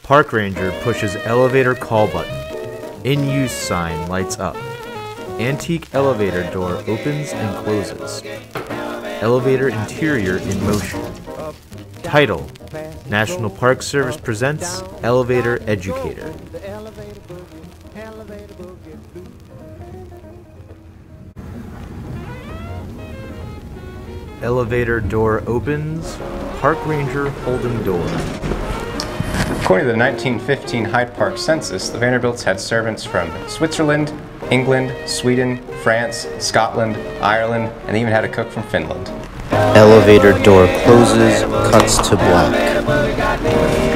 Park ranger pushes elevator call button. In use sign lights up. Antique elevator door opens and closes. Elevator interior in motion. Title: National Park Service presents Elevator Educator. Elevator door opens. Park ranger holding door. According to the 1915 Hyde Park Census, the Vanderbilts had servants from Switzerland, England, Sweden, France, Scotland, Ireland, and they even had a cook from Finland. Elevator door closes, cuts to black.